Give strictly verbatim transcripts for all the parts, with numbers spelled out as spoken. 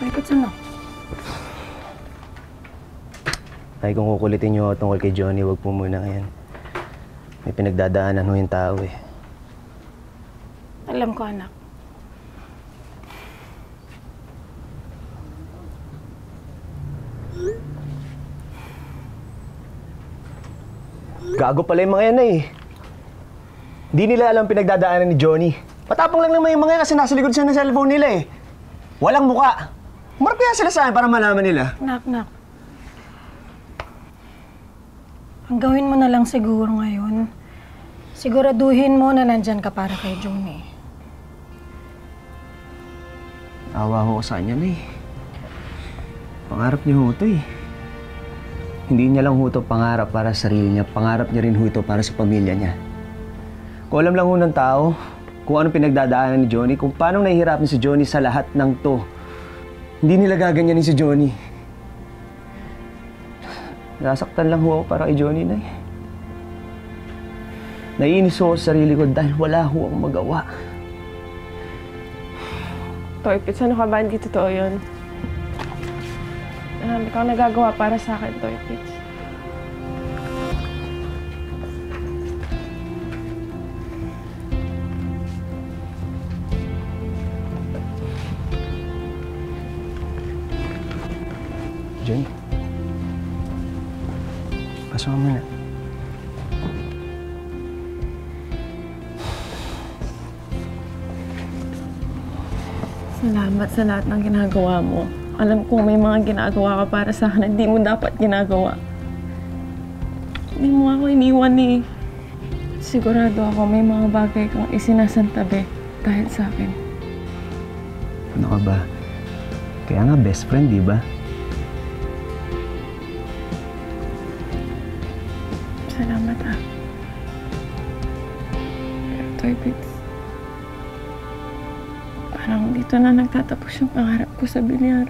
Bakit ano? Ay, kung kukulitin niyo ako tungkol kay Johnny, wag po muna ngayon. May pinagdadaanan ho yung tao eh. Alam ko, anak. Gago pala yung mga yan eh. Hindi nila alam pinagdadaanan ni Johnny. Patapang lang naman yung mga yan kasi nasa likod siya ng cellphone nila eh. Walang muka. Umarap kaya sila sa akin para malaman nila. Nak, nak. Ang gawin mo na lang siguro ngayon, siguraduhin mo na nandyan ka para kay Johnny. Awa ko sa kanya na eh. Pangarap niya ho ito eh. Hindi niya lang ho ito pangarap para sa sarili niya, pangarap niya rin ho ito para sa pamilya niya. Kung alam lang ho ng tao, kung anong pinagdadaanan ni Johnny, kung paano nahihirapan si Johnny sa lahat ng to, hindi nila gaganyanin si Johnny. Nasaktan lang ho ako para kay Johnny na eh. Naiinis ho sa sarili ko dahil wala ho akong magawa. Toy Pits, ano ka ba? Hindi totoo yun. Um, ikaw nagagawa para sa akin, Toy Pits. Johnny. Pasok mo na. Salamat sa lahat ng ginagawa mo. Alam ko may mga ginagawa ka para sa akin na hindi mo dapat ginagawa. Hindi mo ako iniwan eh. Sigurado ako may mga bagay kang isinasantabi dahil sa akin. Ano ka ba? Kaya nga best friend, di ba? Salamat ah. Pero Toy Pits, parang dito na nagtatapos yung pangarap ko sa bilyar.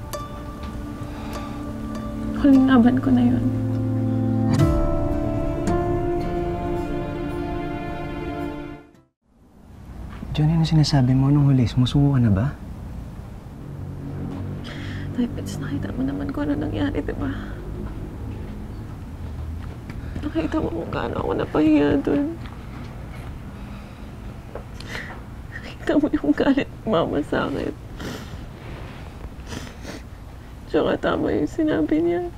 Huling laban ko na yun. Johnny, ano sinasabi mo nung huli? Sumusuko ka na ba? Toy Pits, nakita mo naman kung ano nangyari, di ba? Nakita mo kung gaano ako napahiya dun. Nakita mo yung galit ng mama sa akin. Tsaka tama yung sinabi niya.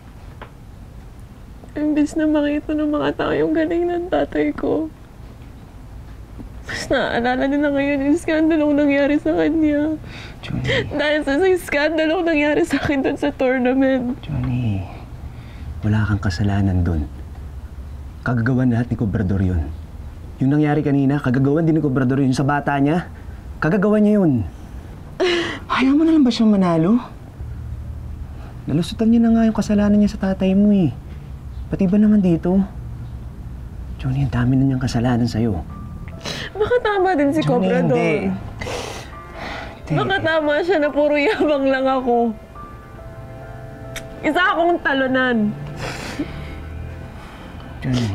Imbis na makita ng mga tao yung galing ng tatay ko, mas naaalala nila ngayon yung skandalong nangyari sa kanya. Johnny. Dahil sa yung skandalong nangyari sa akin dun sa tournament. Johnny, wala kang kasalanan dun. Kagagawan lahat ni Cobrador yun. Yung nangyari kanina, kagagawan din ni Cobrador yun sa bata niya. Kagagawan niya yun. Ayaw mo na lang ba siyang manalo? Nalusutan niya na nga yung kasalanan niya sa tatay mo eh. Pati ba naman dito? Johnny, ang dami na niyang kasalanan sa'yo. Baka tama din si Johnny, Cobrador. hindi. Hindi. Baka tama siya na puro yabang lang ako. Isa akong talunan. Johnny.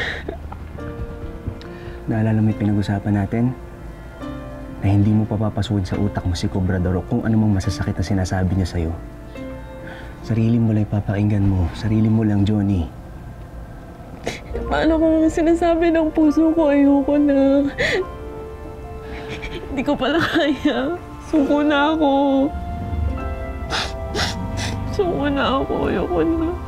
Naalala mo yung pinag-usapan natin? Na hindi mo papapasuod sa utak mo si Cobrador kung ano mang masasakit na sinasabi niya sa'yo. Sarili mo lang ipapakinggan mo. Sarili mo lang, Johnny. Paano kung sinasabi ng puso ko, ayoko na. Hindi ko pala kaya. Suko na ako. Suko na ako, ayoko na.